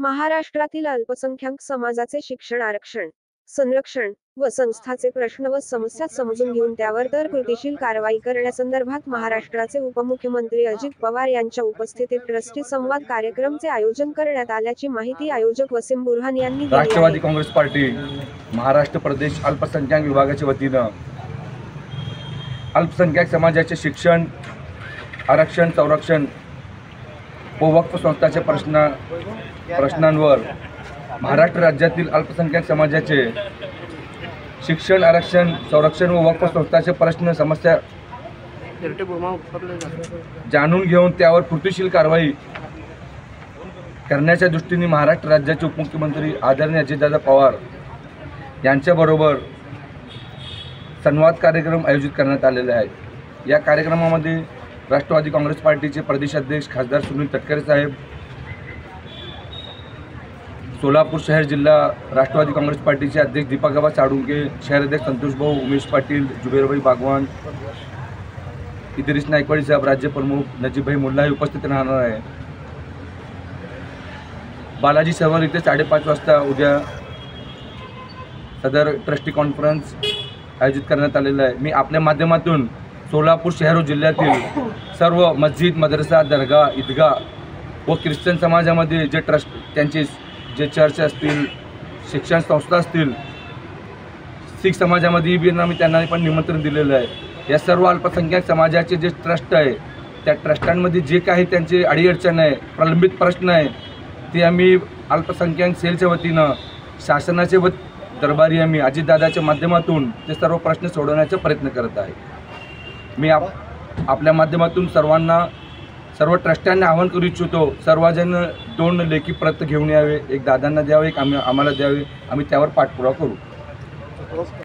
महाराष्ट्रातील अल्पसंख्याक समाजाचे शिक्षण आरक्षण, संरक्षण व संस्थाचे प्रश्न व समस्या समजून घेऊन त्यावर तर कृतीशील कारवाई करण्यासंदर्भात महाराष्ट्राचे उपमुख्यमंत्री अजित पवार यांच्या उपस्थितीत ट्रस्टी संवाद कार्यक्रमचे आयोजन करण्यात आल्याची माहिती आयोजक वसीम बुरहान यांनी दिली आहे। राष्ट्रवादी काँग्रेस पार्टी महाराष्ट्र प्रदेश अल्पसंख्याक विभागाच्या वतीने अल्पसंख्याक समाजाचे शिक्षण, आरक्षण, संरक्षण व वक्फ संस्थाचे प्रश्नांवर महाराष्ट्र राज्यातील अल्पसंख्याक समाजाचे शिक्षण, आरक्षण, संरक्षण व वक्फ संस्थाचे प्रश्न समस्या जाणून घेऊन त्यावर कृतीशील कारवाई करण्याच्या दृष्टीने महाराष्ट्र राज्याचे उपमुख्यमंत्री आदरणीय अजितदादा पवार यांच्याबरोबर संवाद कार्यक्रम आयोजित करण्यात आलेले आहे। या कार्यक्रमामध्ये राष्ट्रवादी काँग्रेस पार्टीचे प्रदेशाध्यक्ष खासदार सुनील तटकरे साहेब, सोलापूर शहर जिल्हा राष्ट्रवादी काँग्रेस पार्टीचे अध्यक्ष दीपकबाबा साळुंके, शहराध्यक्ष संतोषभाऊ उमेश पाटील, जुबेरभाई बागवान, इद्रिस नायकवाडी साहेब, राज्य प्रमुख नजीबभाई मुल्ला हे उपस्थित राहणार आहे। बालाजी सरोवर इथे 5:30 वाजता उद्या सदर ट्रस्टी कॉन्फरन्स आयोजित करण्यात आलेला आहे। मी आपल्या माध्यमातून सोलापूर शहर व जिल्ह्यातील सर्व मस्जिद, मदरसा, दर्गा, ईदगाह व ख्रिश्चन समाजामध्ये जे ट्रस्ट त्यांचे जे चर्च असतील, शिक्षण संस्था असतील, शीख समाजामध्ये बी आम्ही त्यांना पण निमंत्रण दिलेलं आहे। या सर्व अल्पसंख्याक समाजाचे जे ट्रस्ट आहे त्या ट्रस्टांमध्ये जे काही त्यांचे अडीअडचण आहे, प्रलंबित प्रश्न आहे ते आम्ही अल्पसंख्याक सेलच्या वतीनं शासनाचे व दरबारी आम्ही अजितदादाच्या माध्यमातून ते सर्व प्रश्न सोडवण्याचा प्रयत्न करत आहे। मी आपल्या माध्यमातून सर्व ट्रस्टांना आवाहन करू इच्छितो, सर्वजण 2 लेखी प्रत घेऊन यावे, एक दादांना द्यावे, एक आम्हाला द्यावे, आम्ही त्यावर पाठपुरावा करू।